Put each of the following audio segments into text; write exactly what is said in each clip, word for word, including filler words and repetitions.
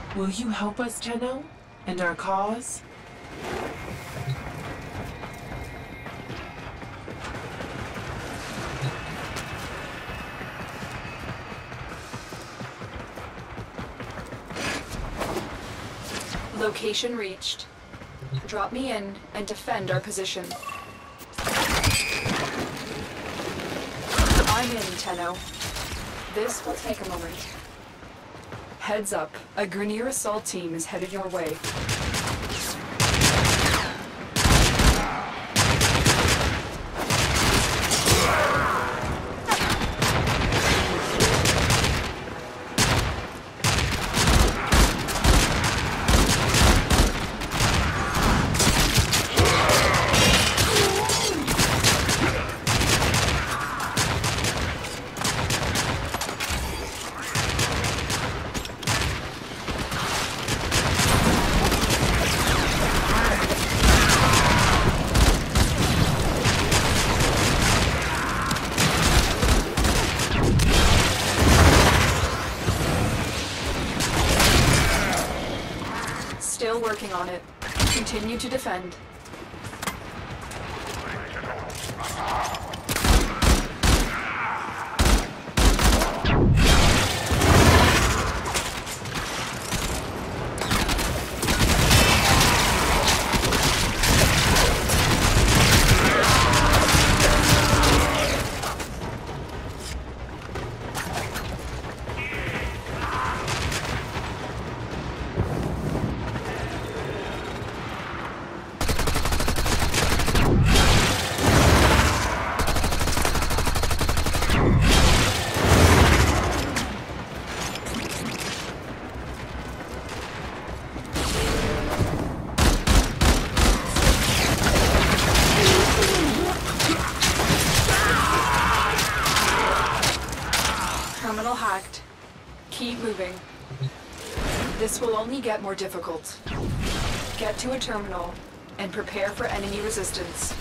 Will you help us, Tenno? And our cause? Location reached. Drop me in and defend our position. I'm in, Tenno. This will take a moment. Heads up, a Grineer assault team is headed your way. Still working on it. Continue to defend. Terminal hacked. Keep moving. This will only get more difficult. Get to a terminal and prepare for enemy resistance.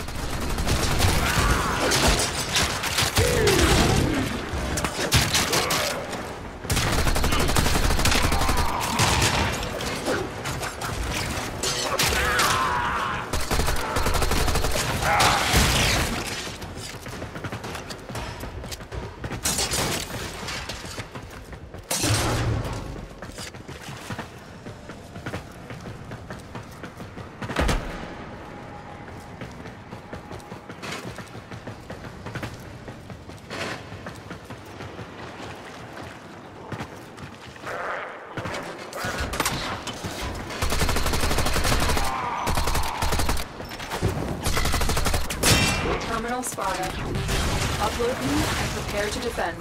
Terminal spotted. Upload me and prepare to defend.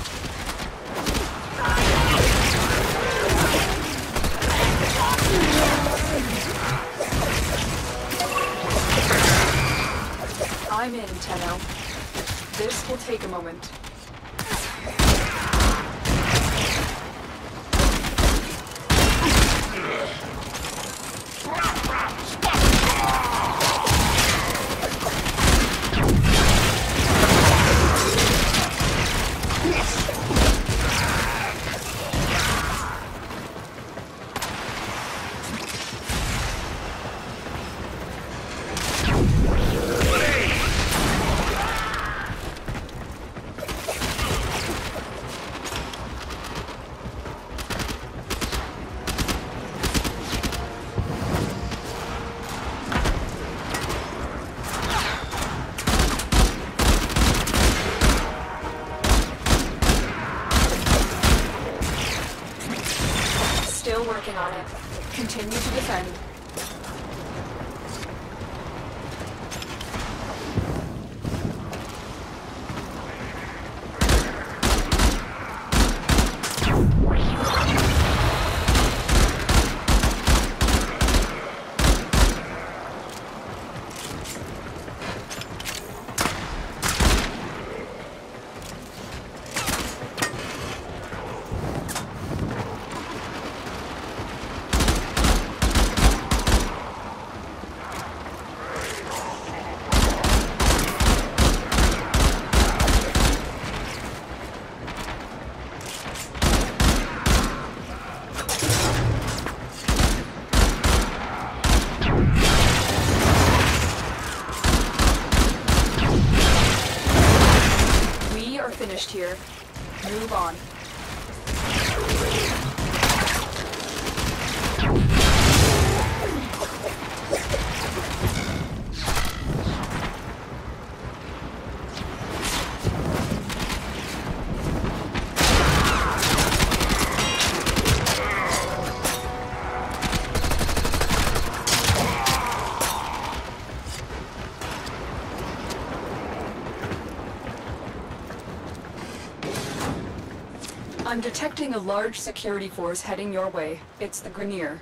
I'm in, Tenno. This will take a moment. Still working on it. Continue to defend. here. Move on. I'm detecting a large security force heading your way. It's the Grineer.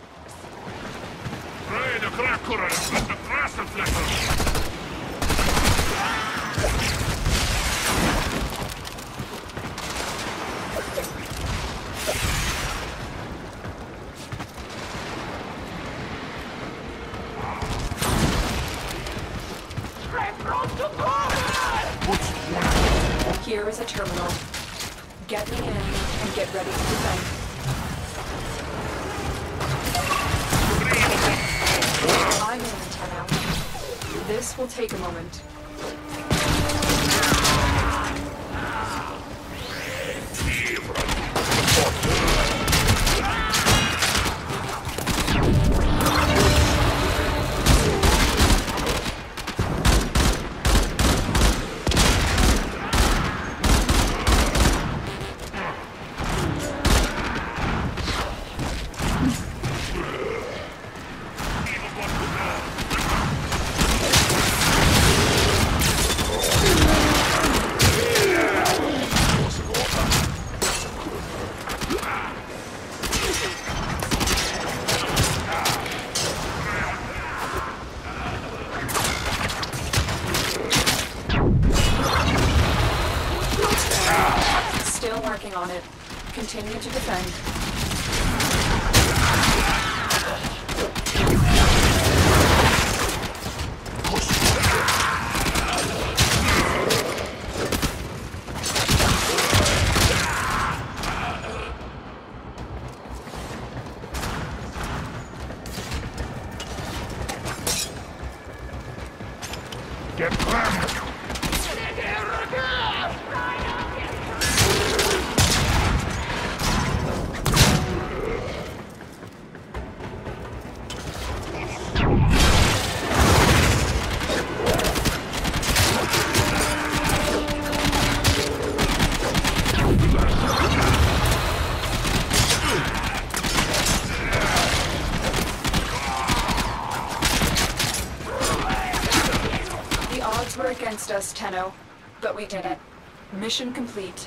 Here is a terminal. Get me in and get ready to defend. I'm in, Tenno. This will take a moment. Still working on it. Continue to defend. Get crammed! Were against us, Tenno, but we did it. Mission complete.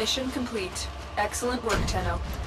Mission complete. Excellent work, Tenno.